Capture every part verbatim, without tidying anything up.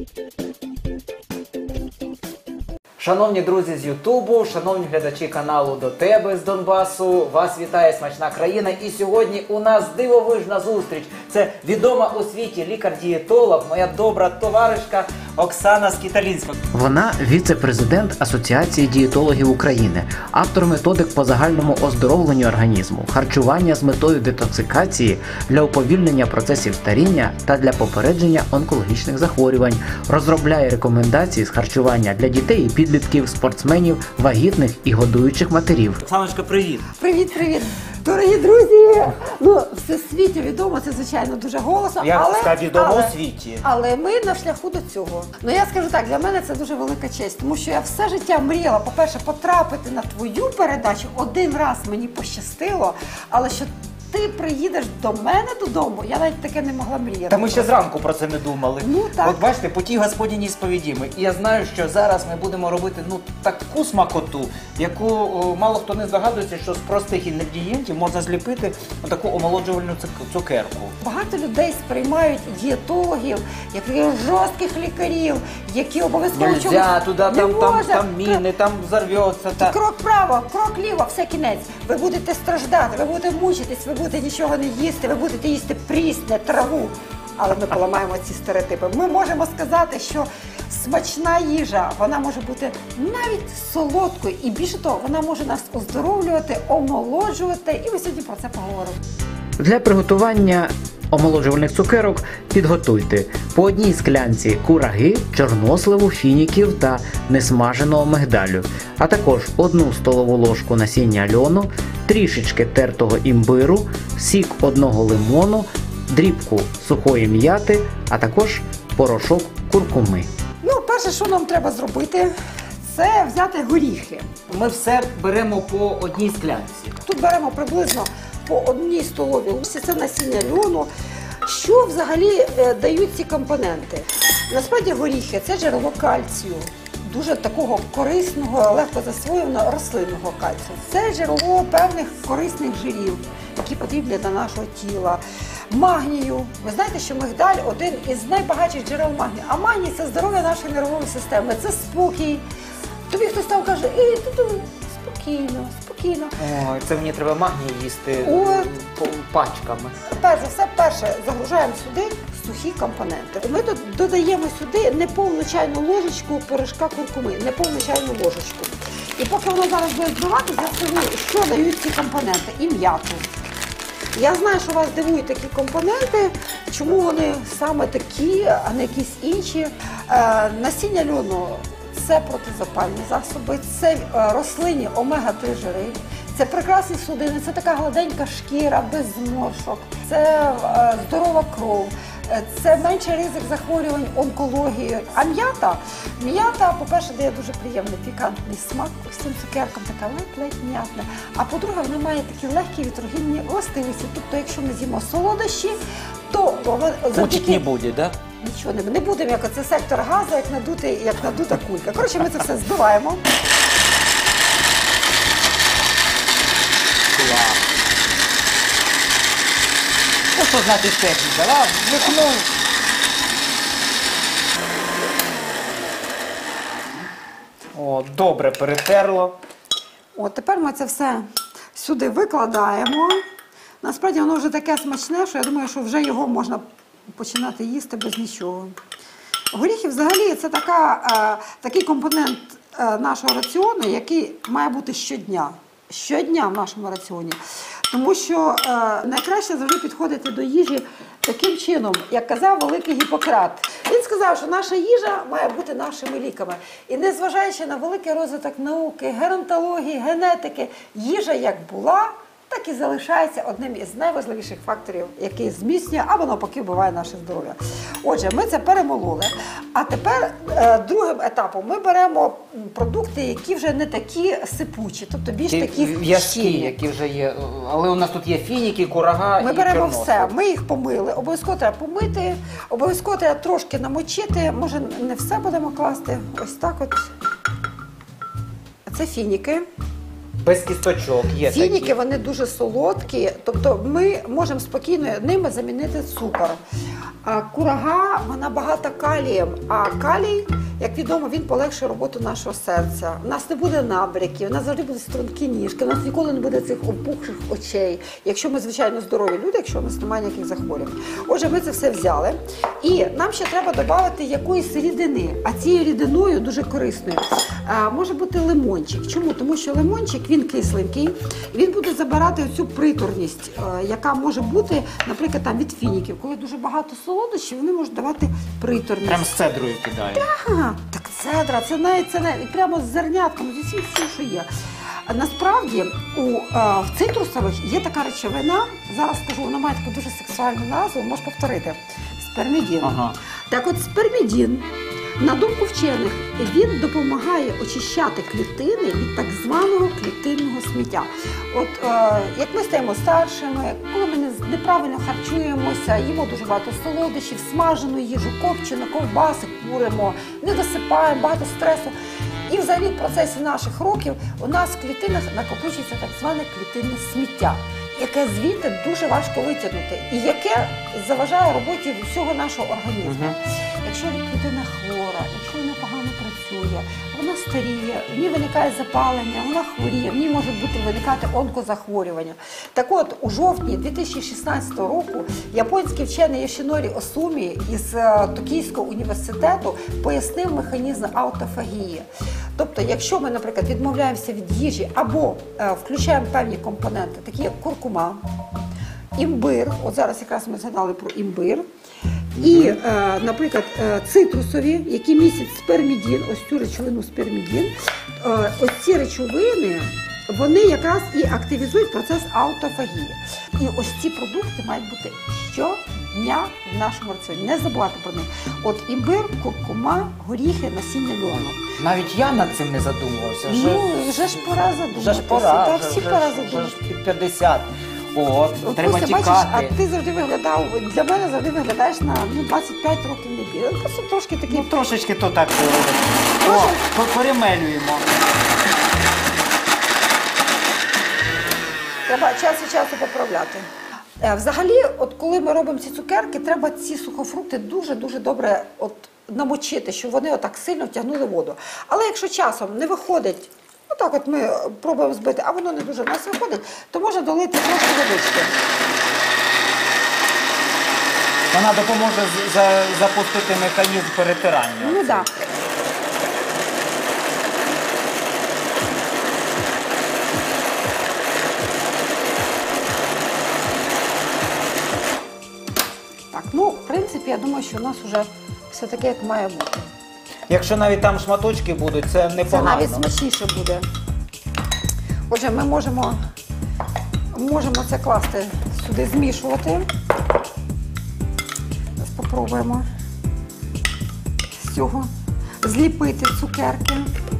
Шановні друзі з Ютубу, шановні глядачі каналу «До тебе з Донбасу», вас вітає смачна країна. І сьогодні у нас дивовижна зустріч. Це відома у світі лікар-дієтолог, моя добра товаришка Оксана Скіталінська. Вона віце-президент Асоціації дієтологів України, автор методик по загальному оздоровленню організму, харчування з метою детоксикації для уповільнення процесів старіння та для попередження онкологічних захворювань, розробляє рекомендації з харчування для дітей і підлітків, спортсменів, вагітних і годуючих матерів. Оксаночка, привіт! Привіт-привіт! Дорогі друзі! Ну, всесвіті відомо, це, звичайно, дуже голосно, Я але, сказав, відомо але, у світі. але ми на шляху до цього. Ну, я скажу так, для мене це дуже велика честь, тому що я все життя мріяла, по-перше, потрапити на твою передачу. Один раз мені пощастило, але що ти приїдеш до мене додому, я навіть таке не могла мріяти. Та ми ще зранку про це не думали. Ну, так. От бачите, по тій господіній сповідіми. І я знаю, що зараз ми будемо робити ну таку смакоту, яку о, мало хто не здогадується, що з простих інгредієнтів можна зліпити таку омолоджувальну цик- цукерку. Багато людей сприймають дієтологів, як таких жорстких лікарів, які обов'язково Нельзя, чомусь туди, не там, там, можна. там міни, там взорветься. Та... Крок право, крок ліво, все кінець. Ви будете страждати, ви будете мучитись, ви будете нічого не їсти, ви будете їсти прісне, траву. Але ми поламаємо ці стереотипи. Ми можемо сказати, що смачна їжа, вона може бути навіть солодкою. І більше того, вона може нас оздоровлювати, омолоджувати. І ми сьогодні про це поговоримо. Для приготування омолоджувальних цукерок підготуйте по одній склянці кураги, чорносливу, фініків та несмаженого мигдалю, а також одну столову ложку насіння льону, трішечки тертого імбиру, сік одного лимону, дрібку сухої м'яти, а також порошок куркуми. Ну, перше, що нам треба зробити, це взяти горіхи. Ми все беремо по одній склянці. Тут беремо приблизно по одній столовій ложці, це насіння льону. Що взагалі е, дають ці компоненти? Насправді горіхи – це джерело кальцію, дуже такого корисного, легко засвоєного рослинного кальцію. Це джерело певних корисних жирів, які потрібні для нашого тіла. Магнію. Ви знаєте, що мигдаль – один із найбагатших джерел магнію. А магній – це здоров'я нашої нервової системи, це спокій. Тобі хтось там каже, ей, ти думай, спокійно, спокійно. Ой, це мені треба магній їсти От. по- пачками. Перш за все, перше, загружаємо сюди сухі компоненти. Ми тут додаємо сюди неповну чайну ложечку порошка куркуми, неповну чайну ложечку. І поки воно зараз буде збиватися, я скажу, що дають ці компоненти. І м'яту. Я знаю, що вас дивують такі компоненти, чому вони саме такі, а не якісь інші. Е, насіння льону – це протизапальні засоби, це е, рослинні омега три жири, це прекрасні судини, це така гладенька шкіра, без зморшок, це е, здорова кров, е, це менший ризик захворювань онкологією. А м'ята, м'ята, по-перше, дає дуже приємний пікантний смак з цим цукеркам, така ледь-ледь м'ятна. А по-друге, вона має такі легкі вітрогінні властивості. Тобто, якщо ми з'їмо солодощі, то Мучить не буде, да? нічого не, не будемо, як оце сектор газу, як надути, як надута кулька. Коротше, ми це все збиваємо. Клас. Ось що значить техніка, да? Вмикнув. О, добре перетерло. От тепер ми це все сюди викладаємо. Насправді воно вже таке смачне, що я думаю, що вже його можна починати їсти без нічого. Горіхи взагалі це така, е, такий компонент е, нашого раціону, який має бути щодня. Щодня в нашому раціоні. Тому що е, найкраще завжди підходити до їжі таким чином, як казав великий Гіппократ. Він сказав, що наша їжа має бути нашими ліками. І незважаючи на великий розвиток науки, геронтології, генетики, їжа як була, так і залишається одним із найважливіших факторів, який зміцнює або навпаки вбиває наше здоров'я. Отже, ми це перемололи. А тепер е, другим етапом ми беремо продукти, які вже не такі сипучі, тобто більш такі в'язкі, щільні. які вже є. Але у нас тут є фініки, курага Ми і беремо чорнослив. все, ми їх помили, обов'язково треба помити, обов'язково треба трошки намочити, може не все будемо класти, ось так от. Це фініки. Без кісточок є Фініки, такі. вони дуже солодкі, тобто ми можемо спокійно ними замінити цукор. А курага, вона багата калієм, а калій, як відомо, він полегшує роботу нашого серця. У нас не буде набряків, у нас завжди будуть стрункі ніжки, у нас ніколи не буде цих опухших очей, якщо ми, звичайно, здорові люди, якщо у нас немає ніяких захворювань. Отже, ми це все взяли. І нам ще треба додати якоїсь рідини, а цією рідиною дуже корисною а, може бути лимончик. Чому? Тому що лимончик, він кисленький, він буде забирати оцю приторність, а, яка може бути, наприклад, там від фініків. Коли дуже багато солодощів, вони можуть давати приторність. Прям з цедрою кидає. Ага, так цедра, це навіть це навіть прямо з зернятками, зі всім, всім, що є. А насправді у а, в цитрусових є така речовина, зараз скажу, вона має таку дуже сексуальну назву, можеш повторити. Спермідін. Ага. Так от спермідін, на думку вчених, він допомагає очищати клітини від так званого клітинного сміття. От е, як ми стаємо старшими, коли ми не- неправильно харчуємося, їмо дуже багато солодощів, смажену їжу, копчену, ковбаси, куримо, не досипаємо, багато стресу. І взагалі в процесі наших років у нас в клітинах накопичується так зване клітинне сміття, яке звідти дуже важко витягнути і яке заважає роботі всього нашого організму. Мгм. Якщо клітина хвора, якщо вона погано працює, вона старіє, в ній виникає запалення, вона хворіє, в ній можуть бути виникати онкозахворювання. Так от, у жовтні дві тисячі шістнадцятого року японський вчений Йошінорі Осумі із е, Токійського університету пояснив механізм аутофагії. Тобто, якщо ми, наприклад, відмовляємося від їжі або е, включаємо певні компоненти, такі як куркума, імбир, от зараз якраз ми згадали про імбир, і, е, наприклад, е, цитрусові, які містять спермідін, ось цю речовину спермідін, е, ось ці речовини, вони якраз і активізують процес аутофагії. І ось ці продукти мають бути щодня в нашому раціоні. Не забувати про них. От імбир, куркума, горіхи, насіння льону. Навіть я над цим не задумувався. Вже, Ну, вже ж пора задуматися. вже ж пора, Та вже, всі вже, пора вже, вже задуматися. ж під п'ятдесят. От, От, треба Костя, бачиш, тікати. а ти завжди виглядав, для мене завжди виглядаєш на ну, двадцять п'ять років не більше. Просто трошки такий. Ну, трошечки то так робить. О, по- перемелюємо. Треба час від часу поправляти. Е, Взагалі, от коли ми робимо ці цукерки, треба ці сухофрукти дуже-дуже добре от намочити, щоб вони отак сильно втягнули воду. Але якщо часом не виходить, отак от ми пробуємо збити, а воно не дуже в нас виходить, то можна долити трошки водички. Вона допоможе з- за- запустити механізм перетирання. Ну так. Так, ну, в принципі, я думаю, що у нас вже все таке, як має бути. Якщо навіть там шматочки будуть, це Це непогано. навіть смачніше буде. Отже, ми можемо, можемо це класти сюди, змішувати. Зараз спробуємо з цього зліпити цукерки.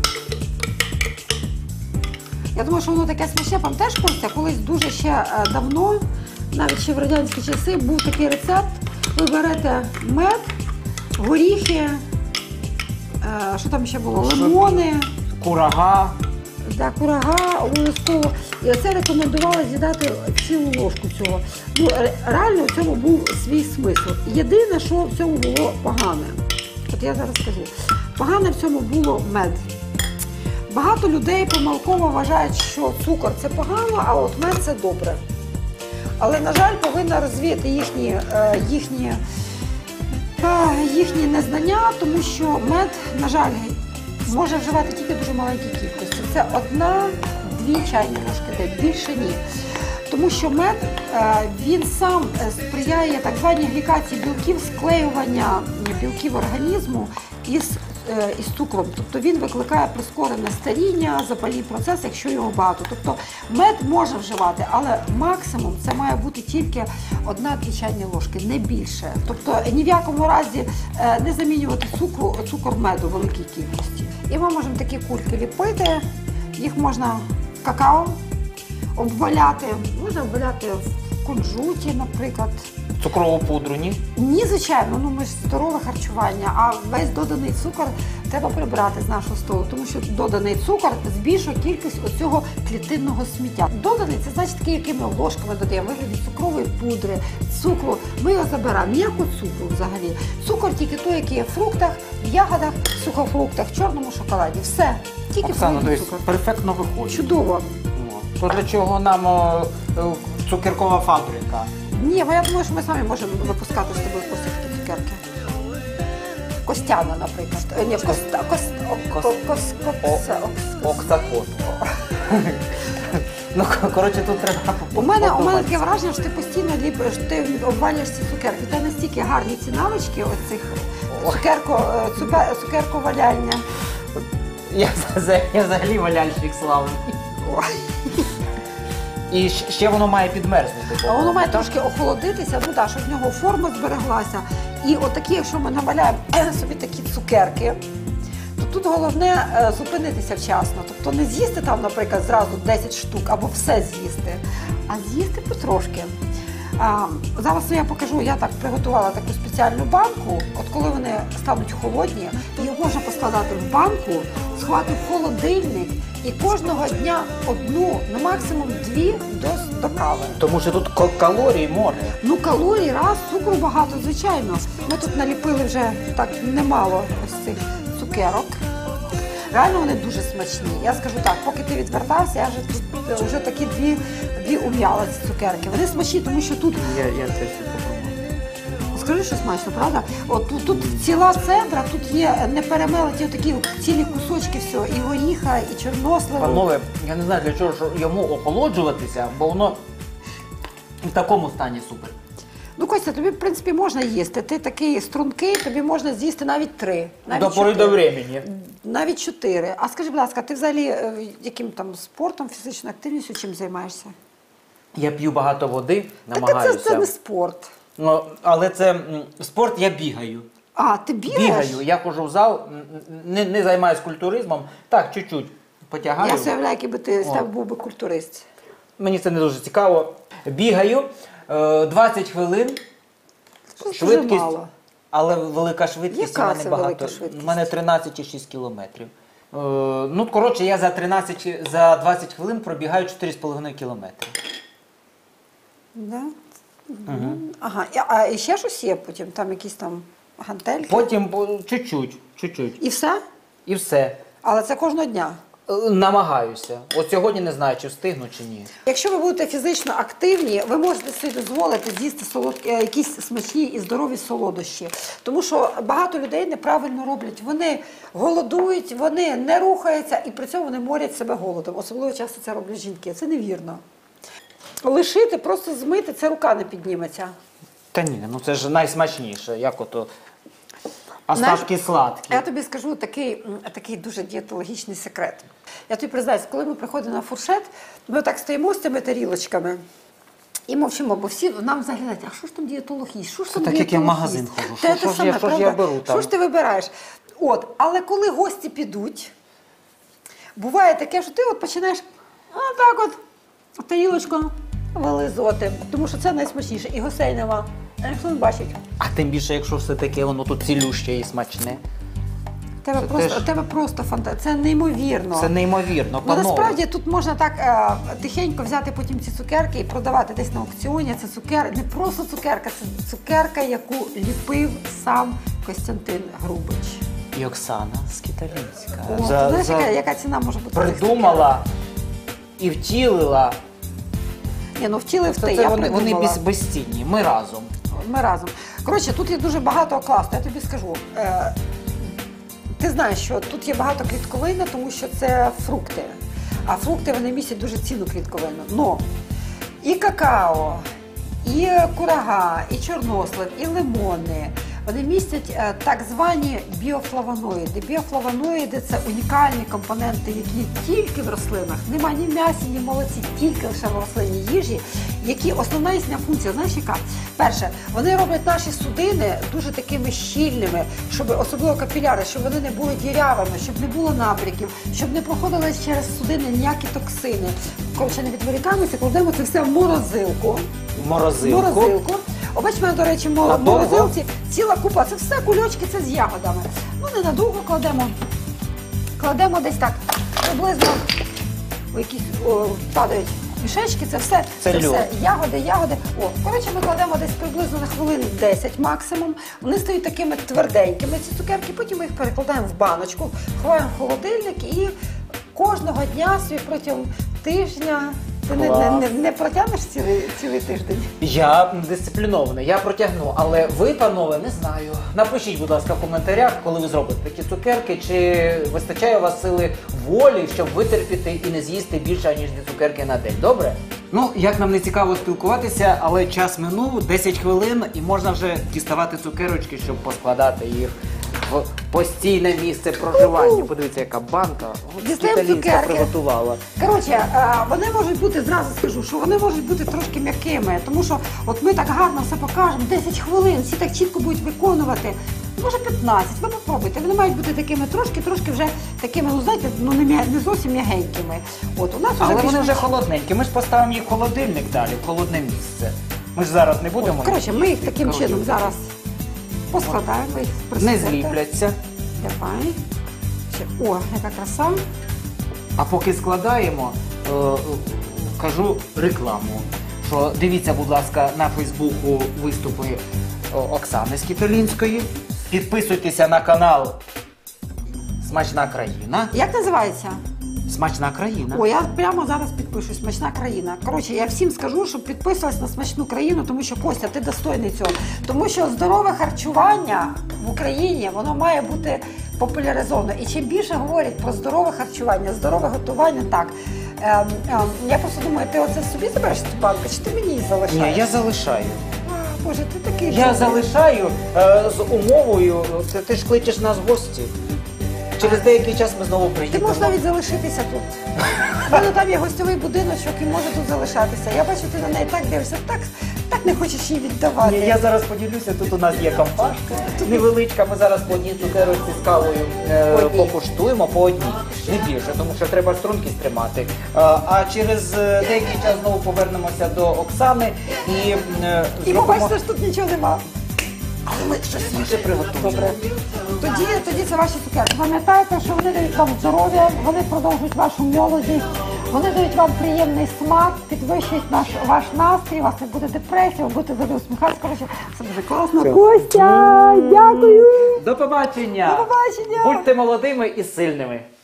Я думаю, що воно таке смачне. Пам'ятаєш, Костя, колись дуже ще е, давно, навіть ще в радянські часи, був такий рецепт. Ви берете мед, горіхи, е, що там ще було, лимони, Курага. да, курага, обов'язково. І оце рекомендували з'їдати цілу ложку цього. Ну, ре- реально в цьому був свій смисл. Єдине, що в цьому було погане. От я зараз скажу. Погане в цьому було мед. Багато людей помилково вважають, що цукор – це погано, а от мед – це добре. Але, на жаль, повинна розвіяти їхні, е, їхні, е, їхні незнання, тому що мед, на жаль, може вживати тільки дуже маленькій кількості. Це одна-дві чайні ложки, де більше ні. Тому що мед, е, він сам е, сприяє так званій глікації білків, склеювання білків організму із, е, із цукром. Тобто він викликає прискорене старіння, запальний процес, якщо його багато. Тобто мед може вживати, але максимум це має бути тільки одна-дві чайні ложки, не більше. Тобто ні в якому разі е, не замінювати цукру, цукор меду в великій кількості. І ми можемо такі кульки ліпити, їх можна какао обваляти, можна обваляти в кунжуті, наприклад, Цукрову пудру, ні? Ні, звичайно, ну ми ж здорове харчування, а весь доданий цукор треба прибрати з нашого столу, тому що доданий цукор збільшує кількість оцього клітинного сміття. Доданий – це значить такі, які ми ложками додаємо, в вигляді цукрової пудри, цукру. Ми його забираємо. Ніякого цукру взагалі. Цукор тільки той, який є в фруктах, в ягодах, в сухофруктах, в чорному шоколаді. Все. Тільки Оксана, фруктовий то цукор. есть перфектно виходить. Чудово. То для чого нам о, о, цукеркова фабрика? Ні, бо я думаю, що ми самі можемо випускати з тобою просто такі цукерки. Костяна, наприклад. Е, Ні, коста, кост, о, Кос- ко- кос, кос, О- Оксакот. Ну, коротше, тут треба У мене, у мене подумати. таке враження, що ти постійно ліпиш, ти обвалюєш ці цукерки. Та настільки гарні ці навички оцих цукерко, е, цукер, цукерковаляння. Я, за- я взагалі валяльщик славний. І щ- ще воно має підмерзнути. А воно має трошки охолодитися, ну так, щоб в нього форма збереглася. І отакі, якщо ми наваляємо собі такі цукерки, то тут головне е, зупинитися вчасно. Тобто не з'їсти там, наприклад, зразу десять штук або все з'їсти, а з'їсти потрошки. А, зараз я покажу, я так приготувала таку спеціальну банку. От коли вони стануть холодні, їх можна поскладати в банку, сховати в холодильник і кожного дня одну, ну максимум дві до, до кави. Тому що тут ко- калорій море. Ну, калорій, раз, цукру багато, звичайно. Ми тут наліпили вже так немало ось цих цукерок. Реально вони дуже смачні. Я скажу так, поки ти відвертався, я вже тут вже такі дві, дві ум'яла ці цукерки. Вони смачні, тому що тут, Я, я це все попробую. скажи, що смачно, правда? От тут, тут ціла цедра, тут є не перемелені такі цілі кусочки всього, і горіха, і чорносливу. Панове, я не знаю, для чого ж йому охолоджуватися, бо воно в такому стані супер. Ну, Костя, тобі, в принципі, можна їсти. Ти такий стрункий, тобі можна з'їсти навіть три. Навіть До пори чотири. до времени. Навіть чотири. А скажи, будь ласка, ти взагалі е, яким там спортом, фізичною активністю чим займаєшся? Я п'ю багато води, Так намагаюся. це, це не спорт. Ну, але це м, спорт, я бігаю. А, ти бігаєш? Бігаю, я ходжу в зал, м, не, не займаюся культуризмом, так, чуть-чуть потягаю. Я уявляю, який би ти з О. тебе був би культурист. Мені це не дуже цікаво. Бігаю е, двадцять хвилин, Щось швидкість, дуже мало. але велика швидкість Яка у мене це багато. велика швидкість? У мене тринадцять цілих шість кілометрів. Е, ну, коротше, я за тринадцять, за двадцять хвилин пробігаю чотири з половиною кілометри. Да? Угу. Ага, І- а і ще щось є потім? Там якісь там гантельки? Потім по- чуть-чуть, чуть-чуть. І все? І все. Але це кожного дня. Е, Намагаюся. От сьогодні не знаю, чи встигну, чи ні. Якщо ви будете фізично активні, ви можете собі дозволити з'їсти солод... е, якісь смачні і здорові солодощі. Тому що багато людей неправильно роблять. Вони голодують, вони не рухаються і при цьому вони морять себе голодом. Особливо часто це роблять жінки. Це невірно. Лишити, просто змити, це рука не підніметься. Та ні, ну це ж найсмачніше, як ото остатки сладкі. Я тобі скажу такий, м, такий дуже дієтологічний секрет. Я тобі признаюсь, коли ми приходимо на фуршет, ми так стоїмо з цими тарілочками і мовчимо, бо всі нам заглядають, а що ж там дієтолог їсть? Що ж Це там так, як я в дієтолог магазин їсть? ходжу. Та Що- те що ж саме, я- що ж я правда? беру там? Що ж ти вибираєш? От, але коли гості підуть, буває таке, що ти от починаєш отак от тарілочку вилизувати, тому що це найсмачніше, і гостей нема. А ніхто не бачить. А тим більше, якщо все таке, воно тут цілюще і смачне. Тебе Це просто, теж- тебе просто фантазія. Це неймовірно. Це неймовірно, Ну, панове. насправді тут можна так е, тихенько взяти потім ці цукерки і продавати десь на аукціоні. Це цукер, не просто цукерка, це цукерка, яку ліпив сам Костянтин Грубич. І Оксана Скіталінська. О, За- знаєш, за- яка, яка ціна може бути? цих Придумала і втілила. цукерок? Ні, ну втілив Це, ти, це я вони, вони придумала. без, безцінні. Ми разом. Ми разом. Коротше, тут є дуже багато класу, я тобі скажу. Е, ти знаєш, що тут є багато клітковини, тому що це фрукти. А фрукти вони містять дуже цінну клітковину. Но і какао, і курага, і чорнослив, і лимони. Вони містять е, так звані біофлавоноїди. Біофлавоноїди – це унікальні компоненти, які тільки в рослинах, нема ні в м'ясі, ні в молоці, тільки лише в рослинній їжі, які основна їхня функція, знаєш яка? Перше, вони роблять наші судини дуже такими щільними, щоб особливо капіляри, щоб вони не були дірявими, щоб не було набряків, щоб не проходили через судини ніякі токсини. Коротше, не відволікаємося, кладемо це все в морозилку. Морозилку. Морозилку. О, бач, в мене, до речі, мо- А в довго? морозилці ціла купа. Це все кульочки, це з ягодами. Ну, ненадовго кладемо. Кладемо десь так, приблизно о, якісь о, падають мішечки, це все, Це льод. все ягоди, ягоди. О, коротше, ми кладемо десь приблизно на хвилин десять максимум. Вони стають такими тверденькими, ці цукерки, потім ми їх перекладаємо в баночку, ховаємо в холодильник і кожного дня собі протягом тижня. Ти не, не, не, не протягнеш цілий, цілий тиждень? Я дисциплінований, я протягну, але ви, панове, не знаю. Напишіть, будь ласка, в коментарях, коли ви зробите такі цукерки, чи вистачає у вас сили волі, щоб витерпіти і не з'їсти більше, ніж дві цукерки на день. Добре? Ну, як нам не цікаво спілкуватися, але час минув, десять хвилин, і можна вже діставати цукерочки, щоб поскладати їх в постійне місце проживання. Подивіться, яка банка. От Дістаємо італійська цукерки. приготувала. Коротше, е, вони можуть бути, зразу скажу, що вони можуть бути трошки м'якими, тому що от ми так гарно все покажемо, десять хвилин, всі так чітко будуть виконувати. Може п'ятнадцять, ви попробуйте. Вони мають бути такими трошки-трошки вже такими, ну знаєте, ну не, м'я- не зовсім м'ягенькими. От, у нас Але вже вони більш- вже холодненькі. Ми ж поставимо їх в холодильник далі, в холодне місце. Ми ж зараз не будемо. От, коротше, ми їх таким Коротше, чином зараз поскладаємо, їх не присипете. зліпляться. Давай. Ще- О, яка краса. А поки складаємо, е, е, кажу рекламу. Що дивіться, будь ласка, на Фейсбуку виступи е, Оксани Скіталінської. Підписуйтеся на канал Смачна країна. Як називається? Смачна країна. О, я прямо зараз підпишусь. Смачна країна. Коротше, я всім скажу, щоб підписувались на смачну країну, тому що, Костя, ти достойний цього. Тому що здорове харчування в Україні, воно має бути популяризовано. І чим більше говорять про здорове харчування, здорове готування, так. Ем, ем, я просто думаю, ти оце собі забереш цю банку, чи ти мені її залишаєш? Ні, я залишаю. А, Боже, ти такий. Я добрий. залишаю е, з умовою, ти, ти ж кличеш нас в гості. Через деякий час ми знову Ти приїдемо. можеш навіть залишитися тут. У мене там є гостьовий будиночок і може тут залишатися. Я бачу, ти на неї так дивишся, так, так не хочеш її віддавати. Ні, я зараз поділюся, тут у нас є компашка невеличка, ми зараз по одній цукерочці з кавою е, По одній. покуштуємо по одній, не більше, тому що треба стрункість тримати. А, а через е, деякий час знову повернемося до Оксани і, е, І зробимо... побачите, що тут нічого нема. Але ми щось інше приготуємо. Тоді, тоді це ваші цукерки. Пам'ятайте, що вони дають вам здоров'я, вони продовжують вашу молодість, вони дають вам приємний смак, підвищують наш, ваш настрій, у вас не буде депресії, ви будете завжди усміхатися. Коротше, все дуже класно. Костя, дякую! До побачення! До побачення! Будьте молодими і сильними!